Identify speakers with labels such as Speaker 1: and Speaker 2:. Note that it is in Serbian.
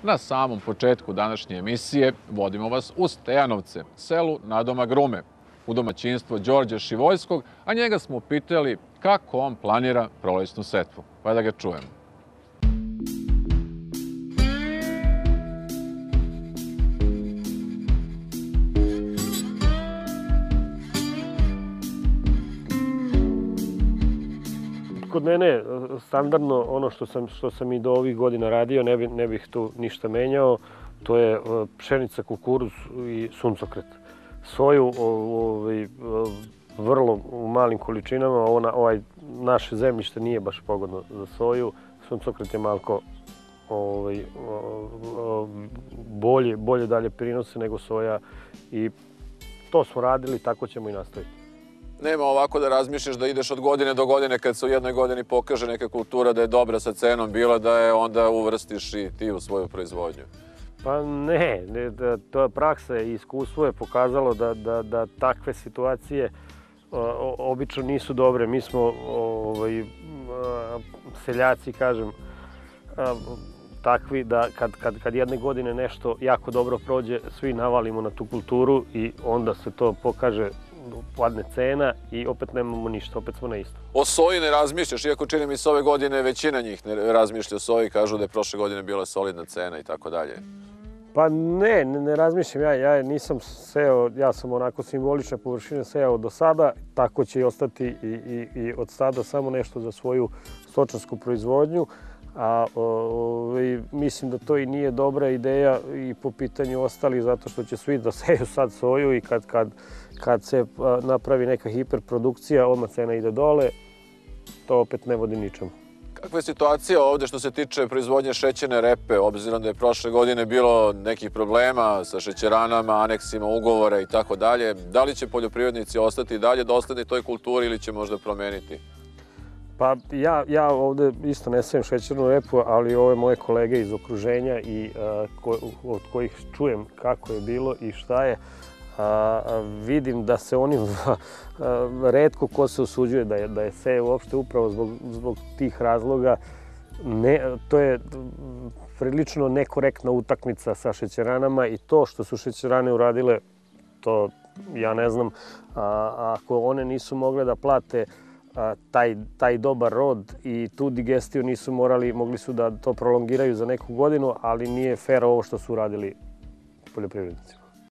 Speaker 1: Na samom početku današnje emisije vodimo vas u Stejanovce, selu nadomak Rume, u domaćinstvo Đorđa Šivoljskog, a njega smo pitali kako on planira prolećnu setvu. Pa da ga čujemo.
Speaker 2: Kod mene standardno ono što sam i do ovih godina radio, ne bih tu ništa menjao, to je pšenica, kukuruz i suncokret. Soju vrlo u malim količinama, naše zemljište nije baš pogodno za soju, suncokret je malko bolje dalje prinose nego soja i to smo radili, tako ćemo i nastaviti.
Speaker 1: Nema ovako da razmišljaš da ideš od godine do godine kad se u jednoj godini pokaže neka kultura da je dobra sa cenom bila, da je onda uvrstiš i ti u svoju proizvodnju.
Speaker 2: Pa ne, to je praksa i iskustvo je pokazalo da takve situacije obično nisu dobre. Mi smo seljaci, kažem, takvi da kad jedne godine nešto jako dobro prođe, svi navalimo na tu kulturu i onda se to pokaže, padne cena i opet nemamo ništa, opet smo na isto.
Speaker 1: O soji ne razmišljaš, iako čini mi se ove godine većina njih ne razmišlja o soji, kažu da je prošle godine bila solidna cena i tako dalje.
Speaker 2: Pa ne razmišljam, ja nisam seo, ja sam onako simbolične površine sejao do sada, tako će i ostati i od sada samo nešto za svoju stočarsku proizvodnju, a mislim da to i nije dobra ideja i po pitanju ostalih, zato što će svi da seju sad soju i kad se napravi neka hiperprodukcija, odmah cena ide dole, to opet ne vodi ničemu.
Speaker 1: Kakva je situacija ovde što se tiče proizvodnje šećerne repe, obzirom da je prošle godine bilo nekih problema sa šećeranama, aneksima ugovora i tako dalje? Da li će poljoprivrednici ostati dalje dosledni toj kulturi ili će možda promeniti?
Speaker 2: Pa ja ovde isto ne sejem šećernu repu, ali ove moje kolege iz okruženja i od kojih čujem kako je bilo i šta je, vidim da se oni retko ko se usuđuje da je seje uopšte upravo zbog tih razloga. To je prilično nekorektna utakmica sa šećeranama i to što su šećerane uradile, to ja ne znam, ako one nisu mogle da plate taj dobar rod i tu digestiju nisu mogli su da to prolongiraju za neku godinu, ali nije fair ovo što su uradili poljoprivrednici.